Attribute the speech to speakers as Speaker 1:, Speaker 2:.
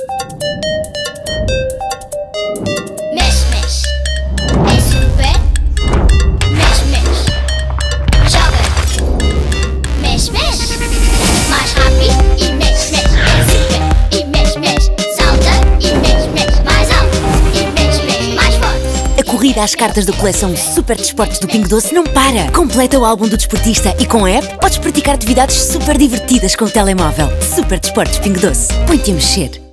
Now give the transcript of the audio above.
Speaker 1: Mexe, mexe. É super. Mexe, mexe. Joga. Mexe, mexe. Mais rápido e mexe, mexe. É super e mexe, mexe. Salta e mexe, mexe. Mais alto e mexe, mexe. Mais forte.
Speaker 2: A corrida às cartas da coleção Super Desportos do Pingo Doce não para! Completa o álbum do desportista e com a app podes praticar atividades super divertidas com o telemóvel. Super Desportos Pingo Doce. Põe-te a mexer!